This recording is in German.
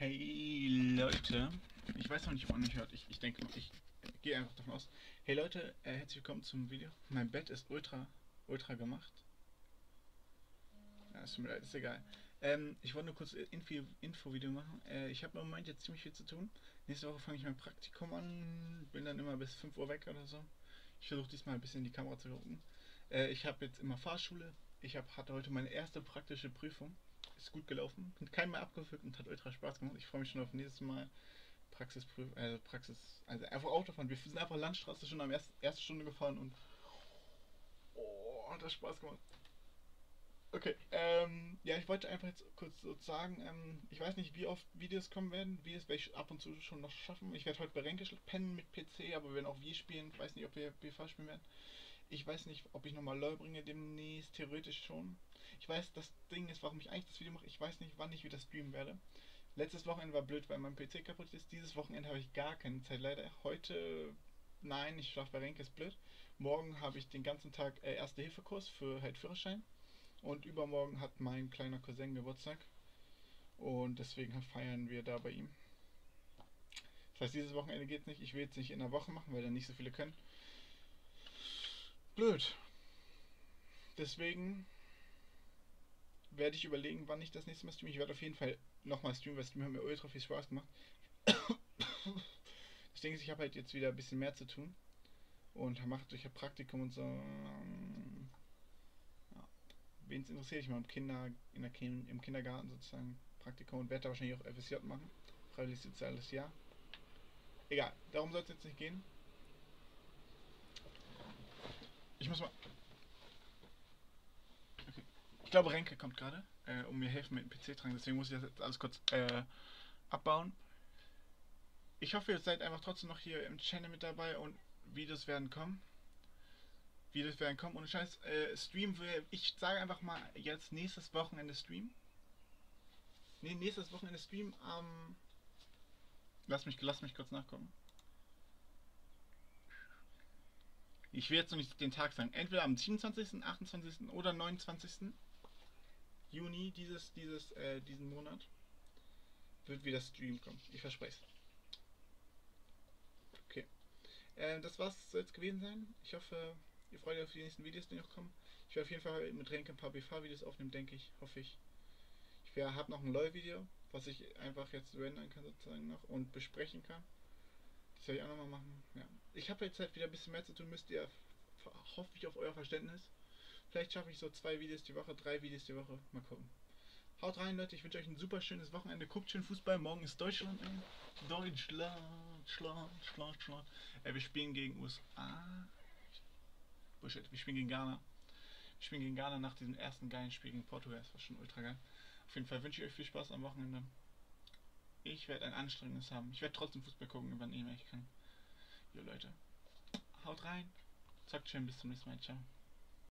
Hey Leute, ich weiß noch nicht, ob man mich hört. Ich denke, ich gehe einfach davon aus. Hey Leute, herzlich willkommen zum Video. Mein Bett ist ultra gemacht. Ja, ist mir leid, ist egal. Ich wollte nur kurz Info-Video machen. Ich habe im Moment jetzt ziemlich viel zu tun. Nächste Woche fange ich mein Praktikum an. Bin dann immer bis 5 Uhr weg oder so. Ich versuche diesmal ein bisschen in die Kamera zu gucken. Ich habe jetzt immer Fahrschule. Hatte heute meine erste praktische Prüfung. Ist gut gelaufen. Mit keinem mehr abgeführt und hat ultra Spaß gemacht. Ich freue mich schon auf nächstes Mal also einfach Autofahren. Wir sind einfach Landstraße schon am ersten Stunde gefahren und hat das Spaß gemacht. Okay, ja, ich wollte einfach jetzt kurz so sagen, ich weiß nicht, wie oft Videos kommen werden. Videos werde ich ab und zu schon noch schaffen. Ich werde heute bei Renke pennen mit PC, aber wir werden auch Wii spielen. Ich weiß nicht, ob wir BFA spielen werden. Ich weiß nicht, ob ich nochmal LOL bringe demnächst, theoretisch schon. Ich weiß, das Ding ist, warum ich eigentlich das Video mache. Ich weiß nicht, wann ich wieder streamen werde. Letztes Wochenende war blöd, weil mein PC kaputt ist. Dieses Wochenende habe ich gar keine Zeit, leider. Heute, nein, ich schlafe bei Renke, ist blöd. Morgen habe ich den ganzen Tag Erste-Hilfe-Kurs für halt Führerschein. Und übermorgen hat mein kleiner Cousin Geburtstag. Und deswegen feiern wir da bei ihm. Das heißt, dieses Wochenende geht nicht. Ich will jetzt nicht in der Woche machen, weil dann nicht so viele können. Blöd. Deswegen werde ich überlegen, wann ich das nächste Mal streame. Ich werde auf jeden Fall nochmal streamen, weil Streamen hat mir ultra viel Spaß gemacht. Das Ding ist, ich habe halt jetzt wieder ein bisschen mehr zu tun. Und mache durch ein Praktikum und so. Ja. Wen es interessiert, ich mache im Kindergarten sozusagen Praktikum und werde da wahrscheinlich auch FSJ machen. Freiwilliges soziales Jahr. Egal, darum soll es jetzt nicht gehen. Ich muss mal. Okay. Ich glaube, Renke kommt gerade, um mir helfen mit dem PC tragen. Deswegen muss ich das jetzt alles kurz abbauen. Ich hoffe, ihr seid einfach trotzdem noch hier im Channel mit dabei und Videos werden kommen. Ohne Scheiß. Stream ich sage einfach mal jetzt nächstes Wochenende Stream. Ne, nächstes Wochenende Stream am. Lass mich kurz nachgucken. Ich will jetzt noch nicht den Tag sagen. Entweder am 27., 28. oder 29. Juni diesen Monat wird wieder Stream kommen. Ich verspreche es. Okay. Das war's, soll jetzt gewesen sein. Ich hoffe, ihr freut euch auf die nächsten Videos, die noch kommen. Ich werde auf jeden Fall mit Renke ein paar BV-Videos aufnehmen, denke ich. Hoffe ich. Ich habe noch ein LOL-Video, was ich einfach jetzt rendern kann sozusagen noch und besprechen kann. Das werde ich auch nochmal machen. Ja. Ich habe jetzt halt wieder ein bisschen mehr zu tun, hoffe ich auf euer Verständnis. Vielleicht schaffe ich so 2 Videos die Woche, 3 Videos die Woche. Mal gucken. Haut rein, Leute. Ich wünsche euch ein super schönes Wochenende. Guckt schön Fußball. Morgen ist Deutschland. Deutschland. Wir spielen gegen USA. Bullshit. Wir spielen gegen Ghana. Nach diesem ersten geilen Spiel gegen Portugal. Das war schon ultra geil. Auf jeden Fall wünsche ich euch viel Spaß am Wochenende. Ich werde ein anstrengendes haben. Ich werde trotzdem Fußball gucken, wann immer ich kann. Jo Leute. Haut rein. Zockt schön. Bis zum nächsten Mal. Ciao.